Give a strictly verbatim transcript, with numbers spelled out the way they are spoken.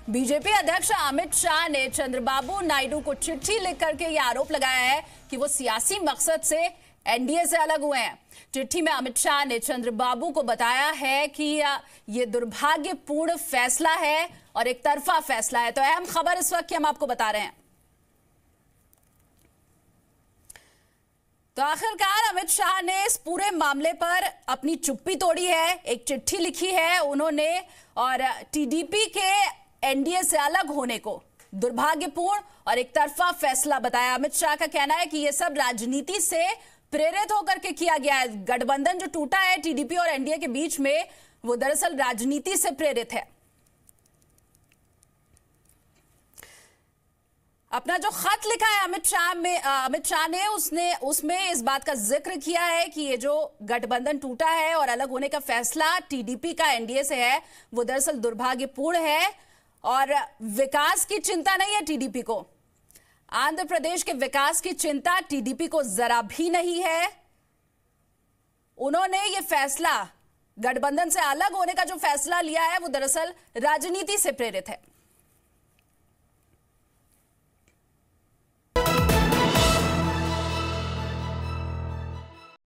BJP अध्यक्ष अमित शाह ने चंद्रबाबू नायडू को चिट्ठी लिख करके यह आरोप लगाया है कि वो सियासी मकसद से एनडीए से अलग हुए हैं। चिट्ठी में अमित शाह ने चंद्रबाबू को बताया है कि ये दुर्भाग्यपूर्ण फैसला है और एक तरफा फैसला है। तो अहम खबर इस वक्त की हम आपको बता रहे हैं। तो आखिरकार अमित शाह ने इस पूरे मामले पर अपनी चुप्पी तोड़ी है, एक चिट्ठी लिखी है उन्होंने और टीडीपी के एनडीए से अलग होने को दुर्भाग्यपूर्ण और एक तरफा फैसला बताया। अमित शाह का कहना है कि यह सब राजनीति से प्रेरित होकर के किया गया है। गठबंधन जो टूटा है टीडीपी और एनडीए के बीच में, वो दरअसल राजनीति से प्रेरित है। अपना जो खत लिखा है अमित शाह में अमित शाह ने उसने उसमें इस बात का जिक्र किया है कि ये जो गठबंधन टूटा है और अलग होने का फैसला टीडीपी का एनडीए से है, वो दरअसल दुर्भाग्यपूर्ण है और विकास की चिंता नहीं है टीडीपी को। आंध्र प्रदेश के विकास की चिंता टीडीपी को जरा भी नहीं है। उन्होंने ये फैसला, गठबंधन से अलग होने का जो फैसला लिया है, वो दरअसल राजनीति से प्रेरित है।